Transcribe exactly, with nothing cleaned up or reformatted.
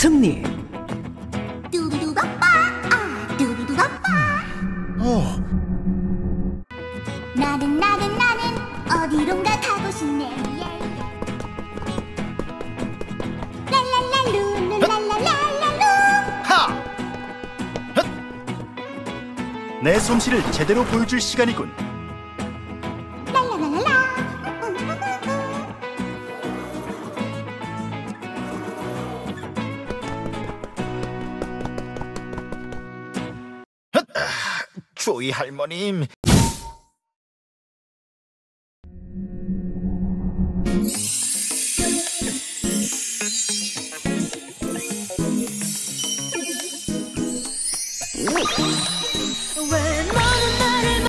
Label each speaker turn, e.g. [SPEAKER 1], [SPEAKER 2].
[SPEAKER 1] 승리.
[SPEAKER 2] 뚜루루바빠, 아, 뚜루루바빠.
[SPEAKER 3] 어,
[SPEAKER 2] 나는 나는 나는 어디론가 가고 싶네. 랄랄랄루, 랄랄랄랄루.
[SPEAKER 3] 하! 헛! 내 솜씨를 제대로 보여줄 시간이군.
[SPEAKER 2] 랄랄랄랄라.
[SPEAKER 3] 조이 할머님.
[SPEAKER 2] 왜 너는 나를